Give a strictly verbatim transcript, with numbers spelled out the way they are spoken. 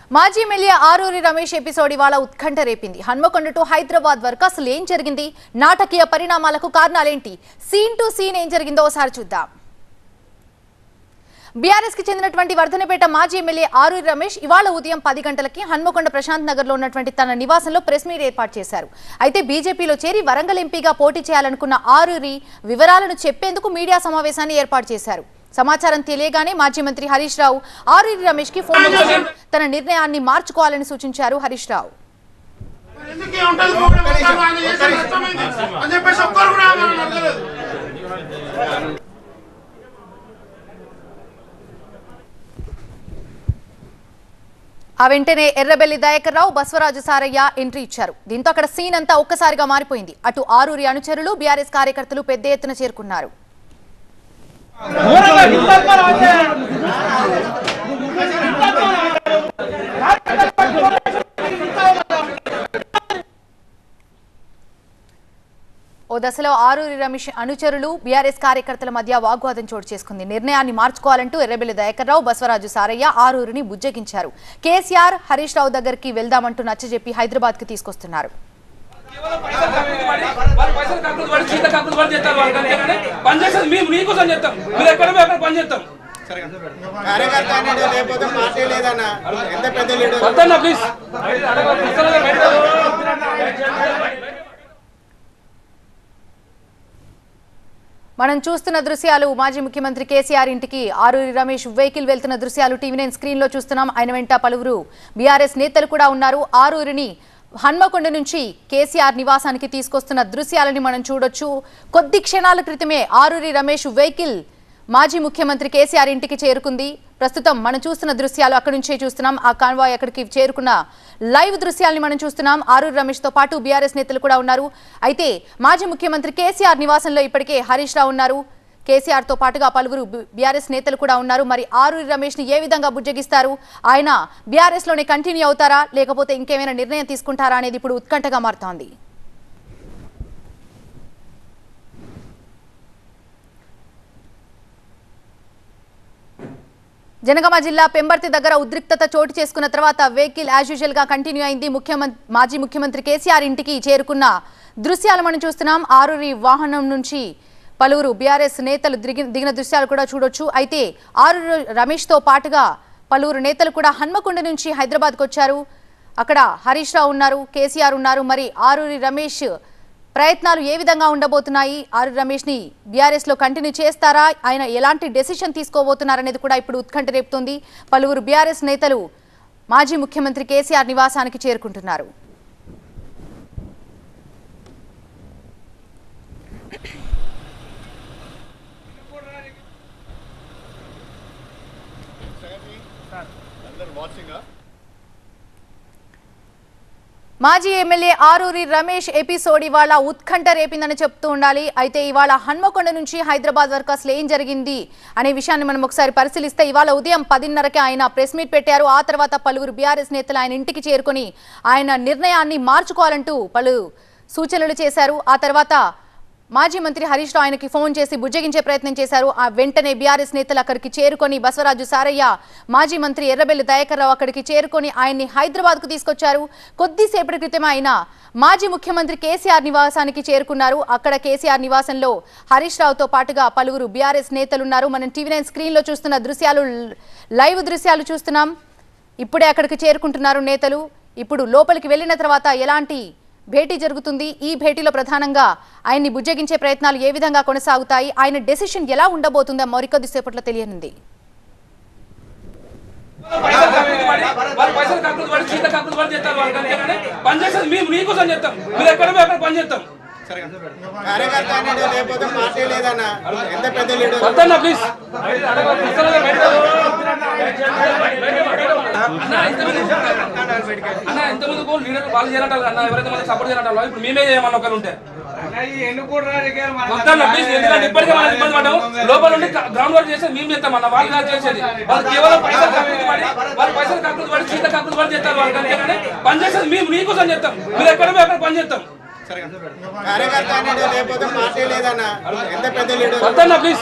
మాజీ MLA Aruri Ramesh episode ఇవాళ ఉత్కంఠ రేపింది. హన్మకొండ టు హైదరాబాద్ వరకు అసలు ఏం జరిగింది, నాటకీయ పరిణామాలకు కారణాలేంటి, సీన్ టు సీన్ ఏం జరిగిందో ఒకసారి చూద్దాం. బీఆర్ఎస్ కి చెందినటువంటి వర్ధనపేట మాజీ ఎమ్మెల్యే ఆరూరి రమేష్ ఇవాళ ఉదయం పది గంటలకి హన్మకొండ ప్రశాంత్ నగర్ లో ఉన్నటువంటి తన నివాసంలో ప్రెస్ మీట్ ఏర్పాటు చేశారు. అయితే బీజేపీలో చేరి వరంగల్ ఎంపీగా పోటీ చేయాలనుకున్న ఆరూరి వివరాలను చెప్పేందుకు మీడియా సమావేశాన్ని ఏర్పాటు చేశారు. సమాచారం తెలియగానే మాజీ మంత్రి హరీష్ రావు ఆరూరి రమేష్ కి ఫోన్ చేసి తన నిర్ణయాన్ని మార్చుకోవాలని సూచించారు. హరీష్ రావు ఆ వెంటనే ఎర్రబెల్లి దయాకర్ రావు, బస్వరాజు సారయ్య ఎంట్రీ ఇచ్చారు. దీంతో అక్కడ సీన్ అంతా ఒక్కసారిగా మారిపోయింది. అటు ఆరూరి అనుచరులు, బీఆర్ఎస్ కార్యకర్తలు పెద్ద ఎత్తున చేరుకున్నారు. ఓ దశలో ఆరూరి రమేష్ అనుచరులు, బీఆర్ఎస్ కార్యకర్తల మధ్య వాగ్వాదం చోటు చేసుకుంది. నిర్ణయాన్ని మార్చుకోవాలంటూ ఎర్రబెల్లి దయాకర్ రావు, బస్వరాజు సారయ్య ఆరూరిని బుజ్జగించారు. కేసీఆర్ హరీష్ రావు దగ్గరికి వెళ్దామంటూ నచ్చజెప్పి హైదరాబాద్ కి తీసుకొస్తున్నారు. మనం చూస్తున్న దృశ్యాలు మాజీ ముఖ్యమంత్రి కేసీఆర్ ఇంటికి ఆరూరి రమేష్ వెహికల్ వెళ్తున్న దృశ్యాలు టీవీ నైన్ స్క్రీన్ లో చూస్తున్నాం. ఆయన వెంట పలువురు బీఆర్ఎస్ నేతలు కూడా ఉన్నారు. ఆరూరిని హన్మకొండ నుంచి కేసీఆర్ నివాసానికి తీసుకొస్తున్న దృశ్యాలని మనం చూడొచ్చు. కొద్ది క్షణాల క్రితమే ఆరూరి రమేష్ వెహికల్ మాజీ ముఖ్యమంత్రి కేసీఆర్ ఇంటికి చేరుకుంది. ప్రస్తుతం మనం చూస్తున్న దృశ్యాలు అక్కడి నుంచే చూస్తున్నాం. ఆ కాన్వాయ్ అక్కడికి చేరుకున్న లైవ్ దృశ్యాలని మనం చూస్తున్నాం. ఆరూరి రమేష్ తో పాటు బీఆర్ఎస్ నేతలు కూడా ఉన్నారు. అయితే మాజీ ముఖ్యమంత్రి కేసీఆర్ నివాసంలో ఇప్పటికే హరీష్ రావు ఉన్నారు. కేసీఆర్ తో పాటుగా పలువురు బీఆర్ఎస్ నేతలు కూడా ఉన్నారు. మరి ఆరూరి రమేష్ ని ఏ విధంగా బుజ్జగిస్తారు, ఆయన బీఆర్ఎస్ లోనే కంటిన్యూ అవుతారా లేకపోతే ఇంకేమైనా నిర్ణయం తీసుకుంటారా అనేది ఇప్పుడు ఉత్కంఠగా మారుతోంది. జనగామ జిల్లా పెంబర్తి దగ్గర ఉద్రిక్తత చోటు చేసుకున్న తర్వాత వెహికల్ యాజ్ యూజువల్ గా కంటిన్యూ అయింది. ముఖ్యమంత్రి మాజీ ముఖ్యమంత్రి కేసీఆర్ ఇంటికి చేరుకున్న దృశ్యాలు మనం చూస్తున్నాం. ఆరూరి వాహనం నుంచి పలువురు బీఆర్ఎస్ నేతలు దిగి దిగిన దృశ్యాలు కూడా చూడొచ్చు. అయితే ఆరూరి రమేష్ తో పాటుగా పలువురు నేతలు కూడా హన్మకొండ నుంచి హైదరాబాద్కు వచ్చారు. అక్కడ హరీష్ రావు ఉన్నారు, కేసీఆర్ ఉన్నారు. మరి ఆరూరి రమేష్ ప్రయత్నాలు ఏ విధంగా ఉండబోతున్నాయి, ఆరూరి రమేష్ ని బీఆర్ఎస్ లో కంటిన్యూ చేస్తారా, ఆయన ఎలాంటి డెసిషన్ తీసుకోబోతున్నారనేది కూడా ఇప్పుడు ఉత్కంఠ రేపుతోంది. పలువురు బీఆర్ఎస్ నేతలు మాజీ ముఖ్యమంత్రి కేసీఆర్ నివాసానికి చేరుకుంటున్నారు. మాజీ ఎమ్మెల్యే ఆరూరి రమేష్ ఎపిసోడ్ ఇవాళ ఉత్కంఠ రేపిందని చెప్తూ ఉండాలి. అయితే ఇవాళ హన్మకొండ నుంచి హైదరాబాద్ వరకు అసలు ఏం జరిగింది అనే విషయాన్ని మనం ఒకసారి పరిశీలిస్తే ఇవాళ ఉదయం పదిన్నరకి ఆయన ప్రెస్ మీట్ పెట్టారు. ఆ తర్వాత పలువురు బీఆర్ఎస్ నేతలు ఆయన ఇంటికి చేరుకొని ఆయన నిర్ణయాన్ని మార్చుకోవాలంటూ పలు సూచనలు చేశారు. ఆ తర్వాత మాజీ మంత్రి హరీష్ రావు ఆయనకి ఫోన్ చేసి బుజ్జగించే ప్రయత్నం చేశారు. ఆ వెంటనే బీఆర్ఎస్ నేతలు అక్కడికి చేరుకొని బస్వరాజు సారయ్య, మాజీ మంత్రి ఎర్రబెల్లి దయాకర్ రావు అక్కడికి చేరుకొని ఆయన్ని హైదరాబాద్ కు తీసుకొచ్చారు. కొద్దిసేపటి క్రితం ఆయన మాజీ ముఖ్యమంత్రి కేసీఆర్ నివాసానికి చేరుకున్నారు. అక్కడ కేసీఆర్ నివాసంలో హరీష్ రావుతో పాటుగా పలువురు బీఆర్ఎస్ నేతలు ఉన్నారు. మనం టీవీ నైన్ స్క్రీన్ లో చూస్తున్న దృశ్యాలు లైవ్ దృశ్యాలు చూస్తున్నాం. ఇప్పుడే అక్కడికి చేరుకుంటున్నారు నేతలు. ఇప్పుడు లోపలికి వెళ్ళిన తర్వాత ఎలాంటి భేటీ జరుగుతుంది, ఈ భేటీలో ప్రధానంగా ఆయన్ని బుజ్జగించే ప్రయత్నాలు ఏ విధంగా కొనసాగుతాయి, ఆయన డెసిషన్ ఎలా ఉండబోతుందో మరికొద్ది సేపట్లో తెలియనుంది. లోపల నుండి గ్రౌండ్ వర్క్ చేస్తే మేము చేస్తామన్న వాళ్ళు కాదు చేసేది. వాళ్ళు కేవలం పైసలు కక్కులు పడి వాళ్ళు పైసలు కక్కులు పడి చీత కక్కులు పడి చేస్తారు. వాళ్ళు పని చేసేది మేము నీకోసం చేస్తాం. మీరు ఎక్కడ అక్కడ పని చేస్తాం. కార్యకర్త అనేది లేకపోతే పార్టీ లేదన్న ఎంత పెద్ద లీడర్ వద్దన్న ప్లీజ్